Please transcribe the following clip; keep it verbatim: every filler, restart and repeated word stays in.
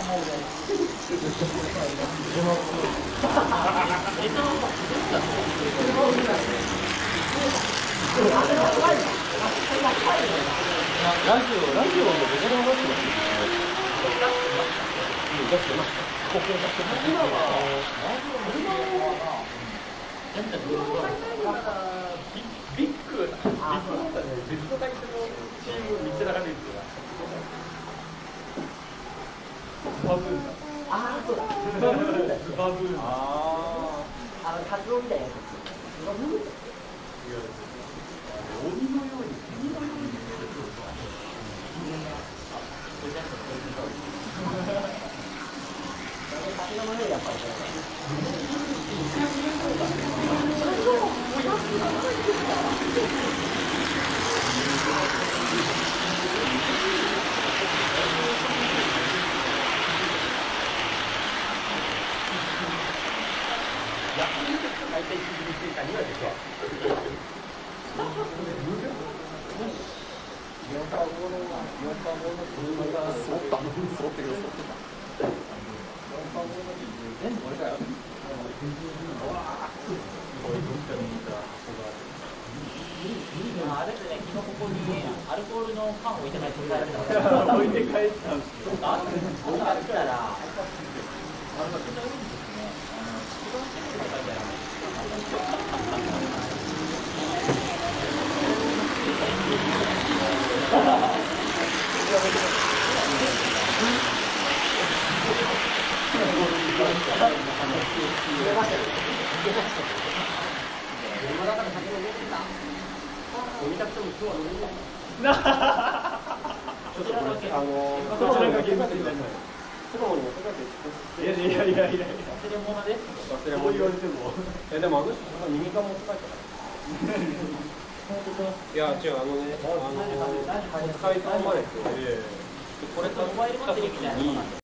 ラジオ、ラジオのベテランラジオですね。出してます。ここ出してます。今は、ビッグ、ビッグだったね。別の会社のチーム見せられるんですよ。バブーンだ。ああ、そうだ。バブーンだ。バブーン。ああ。あの、カツオみたいなやつ。バブーンだ。鬼のように、鬼のように。やっぱり大体いちじかんにはでしょ。よんかごのよんかごの車が揃った揃ってくる揃ってた。全部これかよ。こあれですね、昨日ここにアルコールの缶を置いて帰って帰られた。置いて帰ったんですよ。あったら、あの、そんな多いんですね。あの、一番セールが書いてある。いやいやいやいや、忘れ物です。忘れ物言われても。え、でもあの人そんな耳が持って帰ったから。いや違う、あのね、あの使い頼まれて、これとモバイルバッテリーみたいな。